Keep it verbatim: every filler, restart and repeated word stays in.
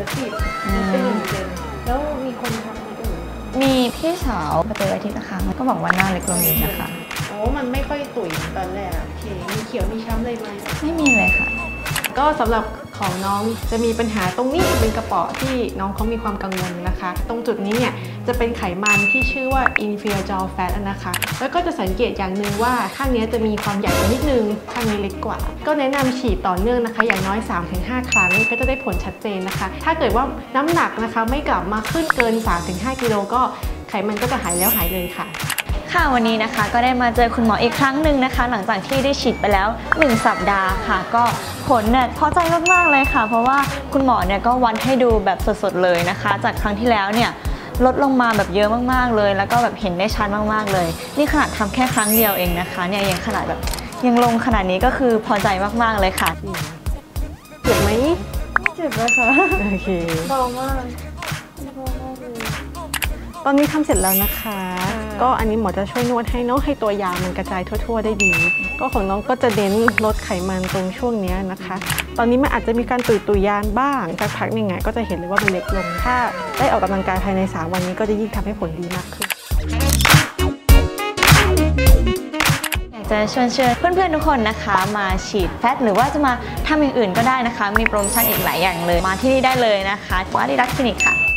สิบเป็นหนึ่งเซนแล้วมีคนทำไหมเอ่ยมีพี่สาวไปเจออาทิตย์ละครั้งก็บอกว่าหน้าเล็กลงดีนะคะโอ้มันไม่ค่อยตุ๋ยตอนแรกโอเคมีเขียวมีช้ำเลยไหมไม่มีเลยค่ะก็สำหรับของน้องจะมีปัญหาตรงนี้เป็นกระเป๋อที่น้องเขามีความกังวลนะคะ ตรงจุดนี้เนี่ยจะเป็นไขมันที่ชื่อว่า inferior jaw fat นะคะแล้วก็จะสังเกตอย่างหนึ่งว่าข้างนี้จะมีความใหญ่กว่านิดนึงข้างนี้เล็กกว่าก็แนะนำฉีดต่อเนื่องนะคะอย่างน้อย สามถึงห้า ครั้งก็จะได้ผลชัดเจนนะคะถ้าเกิดว่าน้ำหนักนะคะไม่กลับมาขึ้นเกิน สามถึงห้า กิโลก็ไขมันก็จะหายแล้วหายเลยค่ะค่ะวันนี้นะคะก็ได้มาเจอคุณหมออีกครั้งหนึ่งนะคะหลังจากที่ได้ฉีดไปแล้วหนึ่งสัปดาห์ค่ะก็ผลเนี่ยพอใจมากๆเลยค่ะเพราะว่าคุณหมอเนี่ยก็วัดให้ดูแบบสดๆเลยนะคะจากครั้งที่แล้วเนี่ยลดลงมาแบบเยอะมากๆเลยแล้วก็แบบเห็นได้ชัดมากๆเลยนี่ขนาดทำแค่ครั้งเดียวเองนะคะเนี่ยยังขนาดแบบยังลงขนาดนี้ก็คือพอใจมากๆเลยค่ะเจ็บไหมเจ็บเลยค่ะโอเคเบามากตอนนี้ทำเสร็จแล้วนะคะก็อันนี้หมอจะช่วยนวดให้น้องให้ตัวยามันกระจายทั่วๆได้ดีก็ของน้องก็จะเน้นลดไขมันตรงช่วงนี้นะคะตอนนี้มันอาจจะมีการตุยตุยยานบ้างสักพักหนึ่งไงก็จะเห็นเลยว่ามันเล็กลงถ้าได้ออกกำลังกายภายในสามวันนี้ก็จะยิ่งทำให้ผลดีมากขึ้นอยากจะชวนเชิญเพื่อนๆทุกคนนะคะมาฉีดแฟตหรือว่าจะมาทำอย่างอื่นก็ได้นะคะมีโปรโมชั่นอีกหลายอย่างเลยมาที่นี่ได้เลยนะคะวาริรัตน์คลินิกค่ะ